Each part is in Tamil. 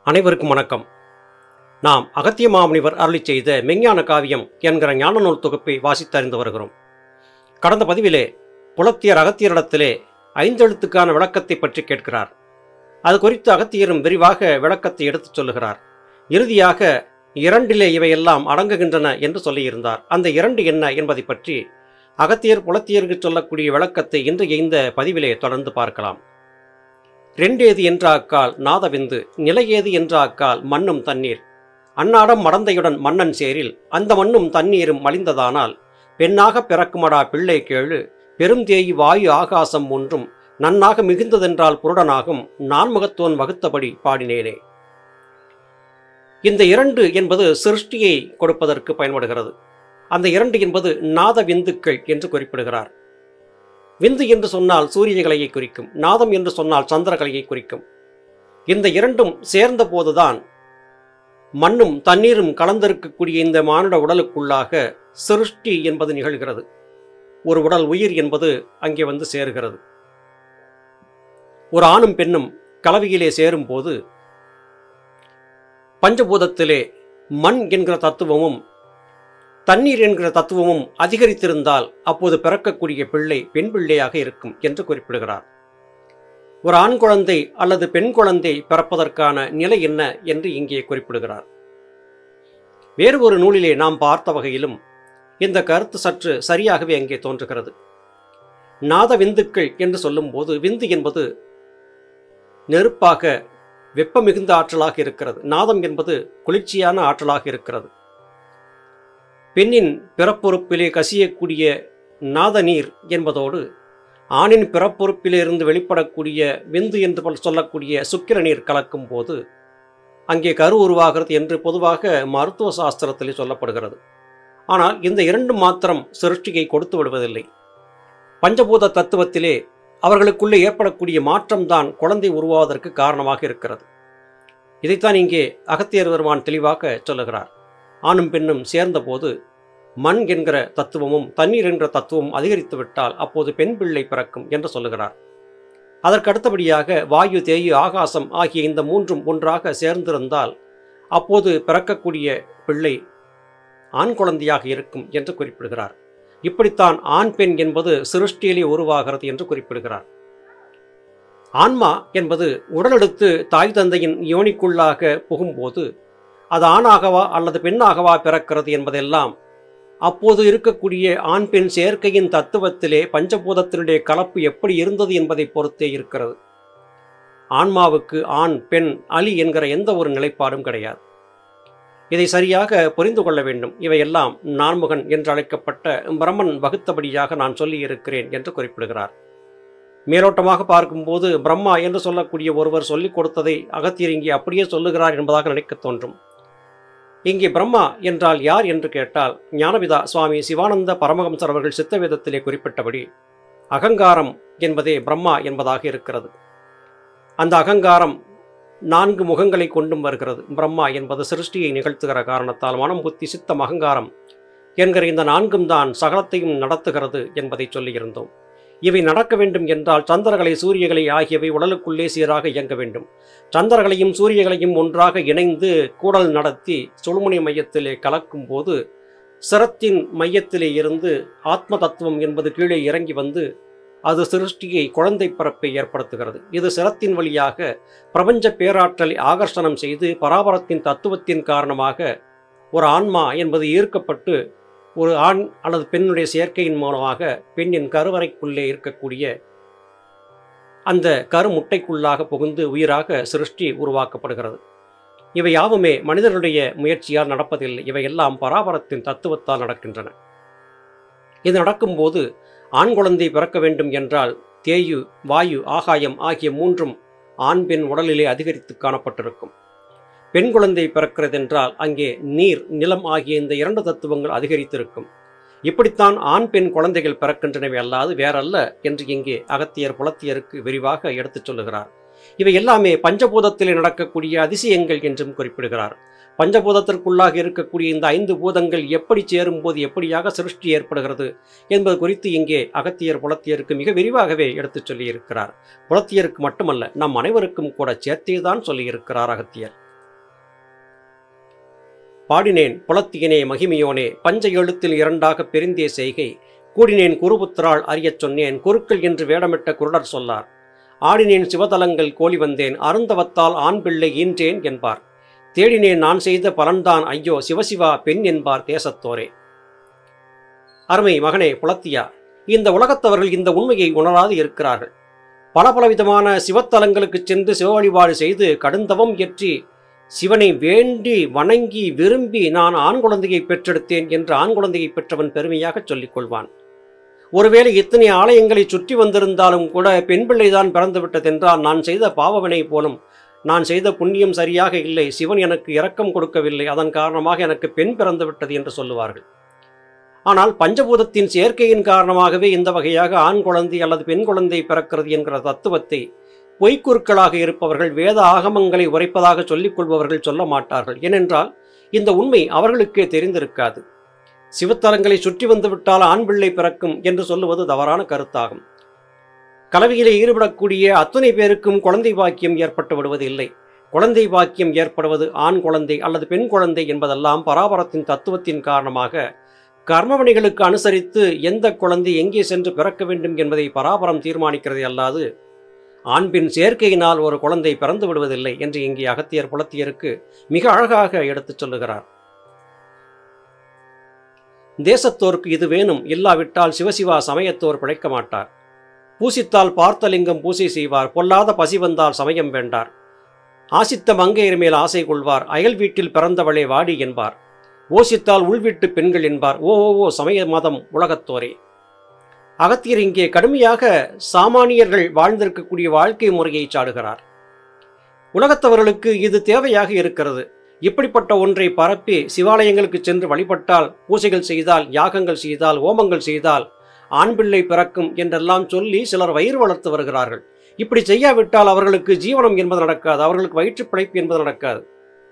அனைவருக்கும் வணக்கம். நாம் அகத்திய மாமுனிவர் அருளிச் செய்த மெஞ்ஞான காவியம் என்கிற ஞான நூல் தொகுப்பை வாசித்தறிந்து வருகிறோம். கடந்த பதிவிலே புலத்தியர் அகத்தியரிடத்திலே ஐந்தெழுத்துக்கான விளக்கத்தை பற்றி கேட்கிறார். அது குறித்து அகத்தியரும் விரிவாக விளக்கத்தை எடுத்துச் சொல்லுகிறார். இறுதியாக இரண்டிலே இவையெல்லாம் அடங்குகின்றன என்று சொல்லியிருந்தார். அந்த இரண்டு என்ன என்பதை பற்றி அகத்தியர் புலத்தியருக்கு சொல்லக்கூடிய விளக்கத்தை இன்றைய இந்த பதிவிலே தொடர்ந்து பார்க்கலாம். ரெண்டேது என்றாக்கால் நாதவிந்து, நிலையேது என்றாக்கால் மண்ணும் தண்ணீர், அன்னாடம் மடந்தையுடன் மன்னன் சேரில், அந்த மண்ணும் தண்ணீரும் மலிந்ததானால் பெண்ணாக பிறக்குமடா பிள்ளை கேளு, பெருந்தேயி வாயு ஆகாசம் ஒன்றும் நன்னாக மிகுந்ததென்றால் புருடனாகும் நான்முகத்தோன் வகுத்தபடி பாடினேனே. இந்த இரண்டு என்பது சிருஷ்டியை கொடுப்பதற்கு பயன்படுகிறது. அந்த இரண்டு என்பது நாத விந்துக்கள் என்று குறிப்பிடுகிறார். விந்து என்று சொன்னால் சூரியகலையை குறிக்கும், நாதம் என்று சொன்னால் சந்திரகலையை குறிக்கும். இந்த இரண்டும் சேர்ந்த போதுதான் மண்ணும் தண்ணீரும் கலந்திருக்கக்கூடிய இந்த மானுட உடலுக்குள்ளாக சிருஷ்டி என்பது நிகழ்கிறது. ஒரு உடல் உயிர் என்பது அங்கே வந்து சேருகிறது. ஒரு ஆணும் பெண்ணும் கலவையிலே சேரும் போது பஞ்சபூதத்திலே மண் என்கிற தத்துவமும் தண்ணீர் என்கிற தத்துவமும் அதிகரித்திருந்தால் அப்போது பிறக்கக்கூடிய பிள்ளை பெண் பிள்ளையாக இருக்கும் என்று குறிப்பிடுகிறார். ஒரு ஆண் குழந்தை அல்லது பெண் குழந்தை பிறப்பதற்கான நிலை என்ன என்று இங்கே குறிப்பிடுகிறார். வேறு ஒரு நூலிலே நாம் பார்த்த வகையிலும் இந்த கருத்து சற்று சரியாகவே அங்கே தோன்றுகிறது. நாத விந்துக்கள் என்று சொல்லும் போது விந்து என்பது நெருப்பாக வெப்ப மிகுந்த ஆற்றலாக இருக்கிறது. நாதம் என்பது குளிர்ச்சியான ஆற்றலாக இருக்கிறது. பெண்ணின் பிறப்புறுப்பிலே கசியக்கூடிய நாத நீர் என்பதோடு ஆணின் பிறப்புறுப்பிலிருந்து வெளிப்படக்கூடிய விந்து என்று சொல்லக்கூடிய சுக்கிர நீர் கலக்கும் போது அங்கே கரு உருவாகிறது என்று பொதுவாக மருத்துவ சாஸ்திரத்திலே சொல்லப்படுகிறது. ஆனால் இந்த இரண்டு மாத்திரம் சிருஷ்டியை கொடுத்து விடுவதில்லை. பஞ்சபூத தத்துவத்திலே அவர்களுக்குள்ளே ஏற்படக்கூடிய மாற்றம்தான் குழந்தை உருவாவதற்கு காரணமாக இருக்கிறது. இதைத்தான் இங்கே அகத்தியர் பெருமான் தெளிவாக சொல்லுகிறார். ஆணும் பெண்ணும் சேர்ந்த போது மண் என்கிற தத்துவமும் தண்ணீர் என்கிற தத்துவமும் அதிகரித்து விட்டால் அப்போது பெண் பிள்ளை பிறக்கும் என்று சொல்லுகிறார். அதற்கு அடுத்தபடியாக வாயு தேயு ஆகாசம் ஆகிய இந்த மூன்றும் ஒன்றாக சேர்ந்திருந்தால் அப்போது பிறக்கக்கூடிய பிள்ளை ஆண் குழந்தையாக இருக்கும் என்று குறிப்பிடுகிறார். இப்படித்தான் ஆண் பெண் என்பது சிருஷ்டியிலே உருவாகிறது என்று குறிப்பிடுகிறார். ஆன்மா என்பது உடலெடுத்து தாய் தந்தையின் யோனிக்குள்ளாக புகும்போது அது ஆணாகவா அல்லது பெண்ணாகவா பிறக்கிறது என்பதெல்லாம் அப்போது இருக்கக்கூடிய ஆண் பெண் சேர்க்கையின் தத்துவத்திலே பஞ்சபூதத்தினுடைய கலப்பு எப்படி இருந்தது என்பதை பொறுத்தே இருக்கிறது. ஆன்மாவுக்கு ஆண் பெண் அலி என்கிற எந்த ஒரு நிலைப்பாடும் கிடையாது. இதை சரியாக புரிந்து கொள்ள வேண்டும். இவையெல்லாம் நான்முகன் என்று அழைக்கப்பட்ட பிரம்மன் வகுத்தபடியாக நான் சொல்லி இருக்கிறேன் என்று குறிப்பிடுகிறார். மேலோட்டமாக பார்க்கும்போது பிரம்மா என்று சொல்லக்கூடிய ஒருவர் சொல்லிக் கொடுத்ததை அகத்தியர் இங்கே அப்படியே சொல்லுகிறார் என்பதாக நினைக்க தோன்றும். இங்கே பிரம்மா என்றால் யார் என்று கேட்டால் ஞானபிதா சுவாமி சிவானந்த பரமஹம்சர் அவர்கள் சித்தவேதத்திலே குறிப்பிட்டபடி அகங்காரம் என்பதே பிரம்மா என்பதாக இருக்கிறது. அந்த அகங்காரம் 4 முகங்களை கொண்டும் வருகிறது. பிரம்மா என்பது சிருஷ்டியை நிகழ்த்துகிற காரணத்தால் மனம் புத்தி சித்தம் அகங்காரம் என்கிற இந்த 4ம் தான் சகலத்தையும் நடத்துகிறது என்பதை சொல்லியிருந்தோம். இவை நடக்க வேண்டும் என்றால் சந்திரகலை சூரியகலை ஆகியவை உடலுக்குள்ளே சீராக இயங்க வேண்டும். சந்திரகளையும் சூரியகளையும் ஒன்றாக இணைந்து கூடல் நடத்தி சுழுமுனை மையத்திலே கலக்கும் போது சிரத்தின் மையத்திலே இருந்து ஆத்ம தத்துவம் என்பது கீழே இறங்கி வந்து அது சிருஷ்டியை குழந்தை பிறப்பை ஏற்படுத்துகிறது. இது சிரத்தின் வழியாக பிரபஞ்ச பேராற்றலை ஆகர்ஷணம் செய்து பராபரத்தின் தத்துவத்தின் காரணமாக ஒரு ஆன்மா என்பது ஈர்க்கப்பட்டு ஒரு ஆண் அல்லது பெண்ணுடைய சேர்க்கையின் மூலமாக பெண்ணின் கருவறைக்குள்ளே இருக்கக்கூடிய அந்த கருமுட்டைக்குள்ளாக புகுந்து உயிராக சிருஷ்டி உருவாக்கப்படுகிறது. இவை யாவுமே மனிதனுடைய முயற்சியால் நடப்பதில்லை. இவையெல்லாம் பராபரத்தின் தத்துவத்தால் நடக்கின்றன. இது நடக்கும்போது ஆண் குழந்தை பிறக்க வேண்டும் என்றால் தேயு வாயு ஆகாயம் ஆகிய 3ம் ஆண் பெண் உடலிலே அதிகரித்து காணப்பட்டிருக்கும். பெண் குழந்தை பிறக்கிறதென்றால் அங்கே நீர் நிலம் ஆகிய இந்த 2 தத்துவங்கள் அதிகரித்திருக்கும். இப்படித்தான் ஆண் பெண் குழந்தைகள் பிறக்கின்றனவே அல்லாது வேறல்ல என்று இங்கே அகத்தியர் புலத்தியருக்கு விரிவாக எடுத்துச் சொல்லுகிறார். இவை எல்லாமே பஞ்சபூதத்திலே நடக்கக்கூடிய அதிசயங்கள் என்றும் குறிப்பிடுகிறார். பஞ்சபூதத்திற்குள்ளாக இருக்கக்கூடிய இந்த 5 பூதங்கள் எப்படி சேரும்போது எப்படியாக சிருஷ்டி ஏற்படுகிறது என்பது குறித்து இங்கே அகத்தியர் புலத்தியருக்கு மிக விரிவாகவே எடுத்துச் சொல்லியிருக்கிறார். புலத்தியருக்கு மட்டுமல்ல, நம் அனைவருக்கும் கூட சேர்த்தேதான் சொல்லியிருக்கிறார் அகத்தியர். பாடினேன் புலத்தியனே மகிமையோனே பஞ்ச எழுத்தில் இரண்டாக பிரிந்தே செய்கை கூடினேன் குருபுத்திரால் அறியச் சொன்னேன் குருக்கள் என்று வேடமிட்ட குருடர் சொல்லார் ஆடினேன் சிவதலங்கள் கோழி வந்தேன் அருந்தவத்தால் ஆண் பிள்ளை ஈன்றேன் என்பார் தேடினேன் நான் செய்த பலன்தான் ஐயோ சிவசிவா பெண் என்பார் தேசத்தோரே. அருமை மகனே புலத்தியா, இந்த உலகத்தவர்கள் இந்த உண்மையை உணராது இருக்கிறார்கள். பலவிதமான சிவத்தலங்களுக்கு சென்று சிவ வழிபாடு செய்து கடுந்தவம் இயற்றி சிவனை வேண்டி வணங்கி விரும்பி நான் ஆண் குழந்தையை பெற்றெடுத்தேன் என்று ஆண் குழந்தையை பெற்றவன் பெருமையாக சொல்லிக் கொள்வான். ஒருவேளை இத்தனை ஆலயங்களை சுற்றி வந்திருந்தாலும் கூட பெண் பிள்ளைதான் பிறந்துவிட்டதென்றால் நான் செய்த பாவவினை போலும், நான் செய்த புண்ணியம் சரியாக இல்லை, சிவன் எனக்கு இரக்கம் கொடுக்கவில்லை, அதன் காரணமாக எனக்கு பெண் பிறந்து விட்டது என்று சொல்லுவார்கள். ஆனால் பஞ்சபூதத்தின் சேர்க்கையின் காரணமாகவே இந்த வகையாக ஆண் குழந்தை அல்லது பெண் குழந்தை பிறக்கிறது என்கிற தத்துவத்தை பொய்க்குருக்களாக இருப்பவர்கள் வேத ஆகமங்களை உரைப்பதாக சொல்லிக் கொள்பவர்கள் சொல்ல மாட்டார்கள். ஏனென்றால் இந்த உண்மை அவர்களுக்கே தெரிந்திருக்காது. சிவத்தலங்களை சுற்றி வந்துவிட்டால் ஆண் பிள்ளை பிறக்கும் என்று சொல்லுவது தவறான கருத்தாகும். கலவியிலே ஈடுபடக்கூடிய அத்தனை பேருக்கும் குழந்தை பாக்கியம் ஏற்பட்டு விடுவது இல்லை. குழந்தை பாக்கியம் ஏற்படுவது ஆண் குழந்தை அல்லது பெண் குழந்தை என்பதெல்லாம் பராபரத்தின் தத்துவத்தின் காரணமாக கர்மவினைகளுக்கு அனுசரித்து எந்த குழந்தை எங்கே சென்று பிறக்க வேண்டும் என்பதை பராபரம் தீர்மானிக்கிறதை அல்லாது ஆண் பெண் சேர்க்கையினால் ஒரு குழந்தை பிறந்து விடுவதில்லை என்று இங்கே அகத்தியர் புலத்தியருக்கு மிக அழகாக எடுத்துச் சொல்லுகிறார். தேசத்தோருக்கு இது வேணும், இல்லாவிட்டால் சிவசிவா சமயத்தோர் பிழைக்க மாட்டார். பூசித்தால் பார்த்தலிங்கம் பூசை செய்வார், பொல்லாத பசி வந்தால் சமயம் வேண்டார். ஆசித்த மங்கையர் மேல் ஆசை கொள்வார், அயல் வீட்டில் பிறந்தவளே வாடி என்பார். ஓசித்தால் உள்வீட்டு பெண்கள் என்பார். ஓ சமய மதம் உலகத்தோரே. அகத்தியர் இங்கே கடுமையாக சாமானியர்கள் வாழ்ந்திருக்கக்கூடிய வாழ்க்கை முறையை சாடுகிறார். உலகத்தவர்களுக்கு இது தேவையாக இருக்கிறது. இப்படிப்பட்ட ஒன்றை பரப்பி சிவாலயங்களுக்கு சென்று வழிபட்டால், பூசைகள் செய்தால், யாகங்கள் செய்தால், ஓமங்கள் செய்தால் ஆண் பிள்ளை பிறக்கும் என்றெல்லாம் சொல்லி சிலர் வயிறு வளர்த்து வருகிறார்கள். இப்படி செய்யாவிட்டால் அவர்களுக்கு ஜீவனம் என்பது நடக்காது, அவர்களுக்கு வயிற்று பிழைப்பு என்பது நடக்காது.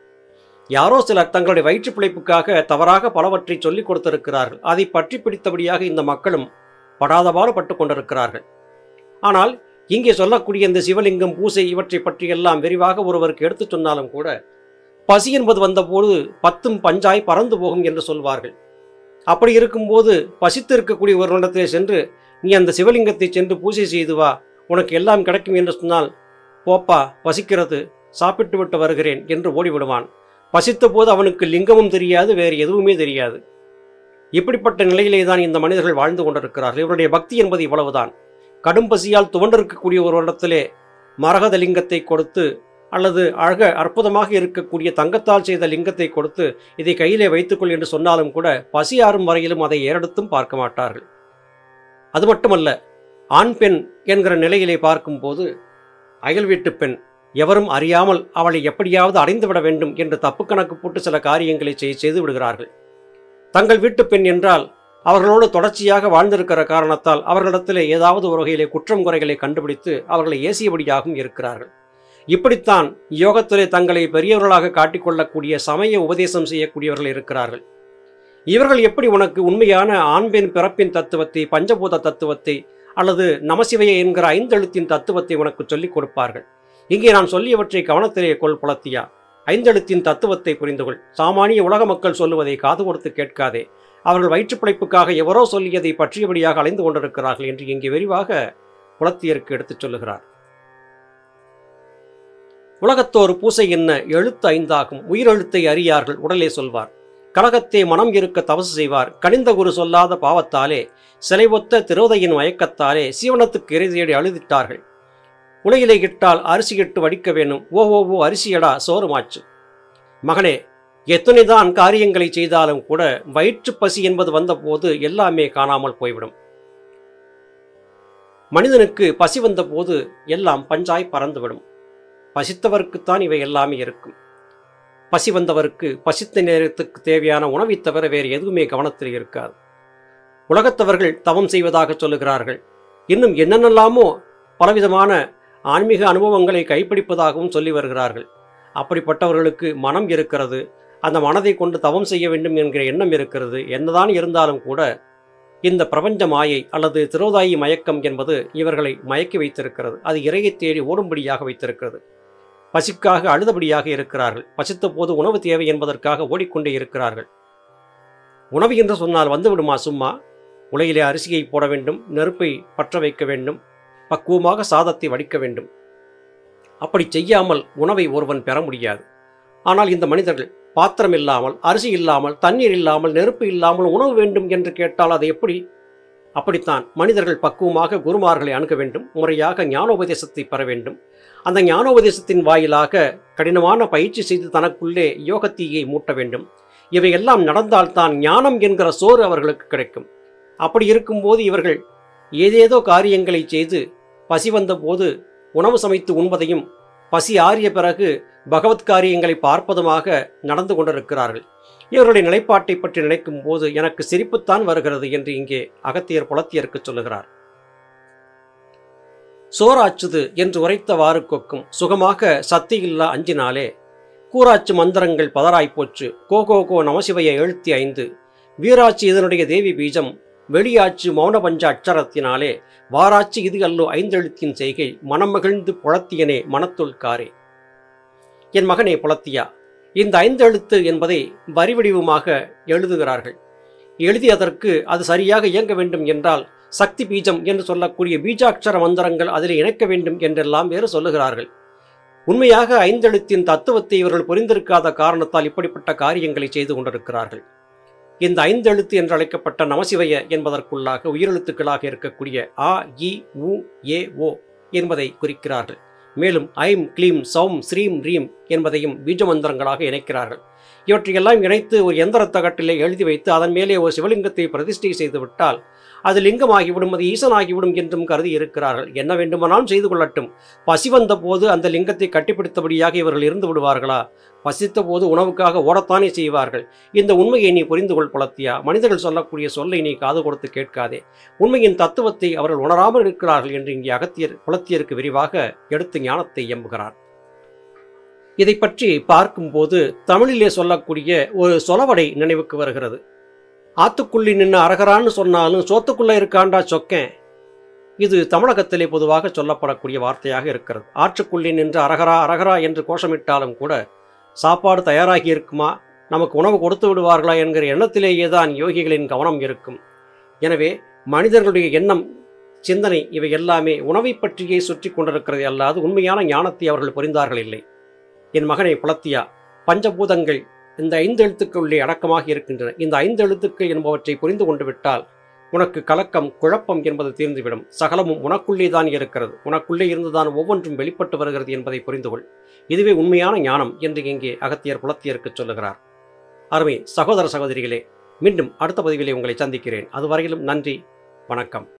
யாரோ சிலர் தங்களுடைய வயிற்று பிழைப்புக்காக தவறாக பலவற்றை சொல்லிக் கொடுத்திருக்கிறார்கள். அதை பற்றி பிடித்தபடியாக இந்த மக்களும் படாதபாடு பட்டு கொண்டிருக்கிறார்கள். ஆனால் இங்கே சொல்லக்கூடிய இந்த சிவலிங்கம் பூசை இவற்றை பற்றியெல்லாம் விரிவாக ஒருவருக்கு எடுத்து சொன்னாலும் கூட பசி என்பது வந்தபோது பத்தும் பஞ்சாய் பறந்து போகும் என்று சொல்வார்கள். அப்படி இருக்கும்போது பசித்து இருக்கக்கூடிய ஒரு இடத்திலே சென்று நீ அந்த சிவலிங்கத்தை சென்று பூஜை செய்து வா, உனக்கு எல்லாம் கிடைக்கும் என்று சொன்னால், போப்பா பசிக்கிறது, சாப்பிட்டு விட்டு வருகிறேன் என்று ஓடிவிடுவான். பசித்த போது அவனுக்கு லிங்கமும் தெரியாது, வேறு எதுவுமே தெரியாது. இப்படிப்பட்ட நிலையிலே தான் இந்த மனிதர்கள் வாழ்ந்து கொண்டிருக்கிறார்கள். இவருடைய பக்தி என்பது இவ்வளவுதான். கடும் பசியால் துவண்டிருக்கக்கூடிய ஒரு இடத்திலே மரகத லிங்கத்தை கொடுத்து அல்லது அற்புதமாக இருக்கக்கூடிய தங்கத்தால் செய்த லிங்கத்தை கொடுத்து இதை கையிலே வைத்துக்கொள் என்று சொன்னாலும் கூட பசி ஆறும் வரையிலும் அதை ஏறெடுத்தும் பார்க்க மாட்டார்கள். அது மட்டுமல்ல, ஆண் பெண் என்கிற நிலையிலே பார்க்கும்போது அயல் வீட்டு பெண் எவரும் அறியாமல் அவளை எப்படியாவது அடைந்துவிட வேண்டும் என்று தப்பு கணக்கு போட்டு சில காரியங்களை செய்து விடுகிறார்கள். தங்கள் வீட்டு பெண் என்றால் அவர்களோடு தொடர்ச்சியாக வாழ்ந்திருக்கிற காரணத்தால் அவர்களிடத்திலே ஏதாவது ஒரு வகையிலே குற்றம் குறைகளை கண்டுபிடித்து அவர்களை ஏசியபடியாகவும் இருக்கிறார்கள். இப்படித்தான் யோகத்திலே தங்களை பெரியவர்களாக காட்டிக்கொள்ளக்கூடிய சமய உபதேசம் செய்யக்கூடியவர்கள் இருக்கிறார்கள். இவர்கள் எப்படி உனக்கு உண்மையான ஆண் பெண் பிறப்பின் தத்துவத்தை, பஞ்சபூத தத்துவத்தை அல்லது நமசிவைய என்கிற ஐந்தெழுத்தின் தத்துவத்தை உனக்கு சொல்லிக் கொடுப்பார்கள். இங்கே நான் சொல்லியவற்றை கவனத்திலே கொள் புலத்தியா. ஐந்தெழுத்தின் தத்துவத்தை புரிந்து கொள். சாமானிய உலக மக்கள் சொல்லுவதை காது கொடுத்து கேட்காதே. அவர்கள் வயிற்றுப் பிழைப்புக்காக எவரோ சொல்லியதை பற்றியபடியாக அலைந்து கொண்டிருக்கிறார்கள் என்று இங்கே விரிவாக புலத்தியருக்கு எடுத்துச் சொல்லுகிறார். உலகத்தோர் பூசை என்ன எழுத்து ஐந்தாகும், உயிரெழுத்தை அறியார்கள் உடலே சொல்வார். கலகத்தே மனம் இருக்க தவசு செய்வார், கனிந்த குரு சொல்லாத பாவத்தாலே சிலை ஒத்த திரோதையின் மயக்கத்தாலே சீவனத்துக்கு இறை தேடி அழுதிட்டார்கள். உலகிலே இட்டால் அரிசி இட்டு வடிக்க வேணும், ஓ அரிசியடா சோறுமாச்சு. மகனே, எத்தனைதான் காரியங்களை செய்தாலும் கூட வயிற்று பசி என்பது வந்தபோது எல்லாமே காணாமல் போய்விடும். மனிதனுக்கு பசி வந்தபோது எல்லாம் பஞ்சாய் பறந்துவிடும். பசித்தவருக்குத்தான் இவை எல்லாமே இருக்கும். பசி வந்தவருக்கு பசித்த நேரத்துக்கு தேவையான உணவை தவிர வேறு எதுவுமே கவனத்தில் இருக்காது. உலகத்தவர்கள் தவம் செய்வதாக சொல்லுகிறார்கள். இன்னும் என்னென்னலாமோ பலவிதமான ஆன்மீக அனுபவங்களை கைப்பிடிப்பதாகவும் சொல்லி வருகிறார்கள். அப்படிப்பட்டவர்களுக்கு மனம் இருக்கிறது, அந்த மனதை கொண்டு தவம் செய்ய வேண்டும் என்கிற எண்ணம் இருக்கிறது. என்னதான் இருந்தாலும் கூட இந்த பிரபஞ்ச மாயை அல்லது திரோதாயி மயக்கம் என்பது இவர்களை மயக்கி வைத்திருக்கிறது. அது இறையை தேடி ஓடும்படியாக வைத்திருக்கிறது. பசிக்காக அழுதபடியாக இருக்கிறார்கள். பசித்த போது உணவு தேவை என்பதற்காக ஓடிக்கொண்டே இருக்கிறார்கள். உணவு என்று சொன்னால் வந்துவிடுமா சும்மா? உலையிலே அரிசியை போட வேண்டும், நெருப்பை பற்ற வைக்க வேண்டும், பக்குவமாக சாதத்தை வடிக்க வேண்டும். அப்படி செய்யாமல் உணவை ஒருவன் பெற முடியாது. ஆனால் இந்த மனிதர்கள் பாத்திரம் இல்லாமல், அரிசி இல்லாமல், தண்ணீர் இல்லாமல், நெருப்பு இல்லாமல் உணவு வேண்டும் என்று கேட்டால் அது எப்படி? அப்படித்தான் மனிதர்கள் பக்குவமாக குருமார்களை அணுக வேண்டும், முறையாக ஞானோபதேசத்தை பெற வேண்டும். அந்த ஞானோபதேசத்தின் வாயிலாக கடினமான பயிற்சி செய்து தனக்குள்ளே யோகத்தீயை மூட்ட வேண்டும். இவையெல்லாம் நடந்தால்தான் ஞானம் என்கிற சோறு அவர்களுக்கு கிடைக்கும். அப்படி இருக்கும்போது இவர்கள் ஏதேதோ காரியங்களை செய்து பசி வந்த போது உணவு சமைத்து உண்பதையும், பசி ஆறிய பிறகு பகவத் காரியங்களை பார்ப்பதுமாக நடந்து கொண்டிருக்கிறார்கள். இவருடைய நிலைப்பாட்டை பற்றி நினைக்கும் போது எனக்கு சிரிப்புத்தான் வருகிறது என்று இங்கே அகத்தியர் புலத்தியருக்கு சொல்லுகிறார். சோராச்சுது என்று உரைத்தவாறு கொக்கும் சுகமாக சத்தியில்லா அஞ்சினாலே கூராச்சு மந்திரங்கள் பதராய்ப்போச்சு கோகோ நமசிவைய 75 வீராட்சி இதனுடைய தேவி பீஜம் வெளியாச்சு மௌன பஞ்ச அட்சரத்தினாலே வாராட்சி இது அல்லோ 5 எழுத்தின் செய்கை மனம் மகிழ்ந்து புலத்தியனே மனத்துள் காரே. என் மகனே புலத்தியா, இந்த 5 எழுத்து என்பதை வரி வடிவமாக எழுதுகிறார்கள். எழுதியதற்கு அது சரியாக இயங்க வேண்டும் என்றால் சக்தி பீஜம் என்று சொல்லக்கூடிய பீஜாட்சர மந்திரங்கள் அதில் இணைக்க வேண்டும் என்றெல்லாம் வேறு சொல்லுகிறார்கள். உண்மையாக 5 எழுத்தின் தத்துவத்தை இவர்கள் புரிந்திருக்காத காரணத்தால் இப்படிப்பட்ட காரியங்களை செய்து கொண்டிருக்கிறார்கள். இந்த 5 எழுத்து என்று அழைக்கப்பட்ட நமசிவய என்பதற்குள்ளாக உயிரெழுத்துக்களாக இருக்கக்கூடிய ஆ, இ, உ, ஏ, ஓ என்பதை குறிக்கிறார்கள். மேலும் ஐம், கிளீம், சௌம், ஸ்ரீம், ரீம் என்பதையும் பீஜ மந்திரங்களாக இணைக்கிறார்கள். இவற்றையெல்லாம் இணைத்து ஒரு எந்திர தகட்டிலே எழுதி வைத்து அதன் மேலே ஒரு சிவலிங்கத்தை பிரதிஷ்டை செய்து விட்டால் அது லிங்கமாகிவிடும், அது ஈசனாகிவிடும் என்றும் கருதி இருக்கிறார்கள். என்ன வேண்டுமானாலும் செய்து கொள்ளட்டும். பசி வந்த போது அந்த லிங்கத்தை கட்டிப்பிடித்தபடியாக இவர்கள் இருந்து விடுவார்களா? பசித்த போது உணவுக்காக ஓடத்தானே செய்வார்கள். இந்த உண்மையை நீ புரிந்து கொள் புலத்தியா. மனிதர்கள் சொல்லக்கூடிய சொல்லை நீ காது கொடுத்து கேட்காதே. உண்மையின் தத்துவத்தை அவர்கள் உணராமல் இருக்கிறார்கள் என்று இங்கே அகத்தியர் புலத்தியருக்கு விரிவாக எடுத்து ஞானத்தை எம்புகிறார். இதை பற்றி பார்க்கும்போது தமிழிலே சொல்லக்கூடிய ஒரு சொலவடை நினைவுக்கு வருகிறது. ஆத்துக்குள்ளி நின்று அரகரான்னு சொன்னாலும் சோத்துக்குள்ள இருக்காண்டா சொக்கேன். இது தமிழகத்திலே பொதுவாக சொல்லப்படக்கூடிய வார்த்தையாக இருக்கிறது. ஆற்றுக்குள்ளி நின்று அரகரா அரகரா என்று கோஷமிட்டாலும் கூட சாப்பாடு தயாராகி இருக்குமா, நமக்கு உணவு கொடுத்து விடுவார்களா என்கிற எண்ணத்திலேயே தான் யோகிகளின் கவனம் இருக்கும். எனவே மனிதர்களுடைய எண்ணம், சிந்தனை இவை எல்லாமே உணவை பற்றியே சுற்றி கொண்டிருக்கிறது, அல்லாது உண்மையான ஞானத்தை அவர்கள் புரிந்தார்கள் இல்லை. என் மகனை புலத்தியா, பஞ்சபூதங்கள் இந்த 5 எழுத்துக்களுள்ளே அடக்கமாக இருக்கின்றன. இந்த 5 எழுத்துக்கள் என்பவற்றை புரிந்து கொண்டு விட்டால் உனக்கு கலக்கம், குழப்பம் என்பது தீர்ந்துவிடும். சகலமும் உனக்குள்ளே தான் இருக்கிறது, உனக்குள்ளே இருந்துதான் ஒவ்வொன்றும் வெளிப்பட்டு வருகிறது என்பதை புரிந்து கொள். இதுவே உண்மையான ஞானம் என்று இங்கே அகத்தியர் புலத்தியருக்கு சொல்லுகிறார். அருமை சகோதர சகோதரிகளே, மீண்டும் அடுத்த பதிவிலே உங்களை சந்திக்கிறேன். அதுவரையிலும் நன்றி, வணக்கம்.